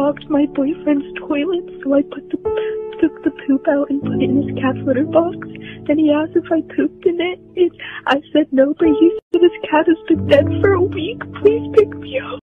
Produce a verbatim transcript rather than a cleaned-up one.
clogged my boyfriend's toilet, so I put the, took the poop out and put it in his cat's litter box. Then he asked if I pooped in it, and I said no, but he said his cat has been dead for a week. Please pick me up.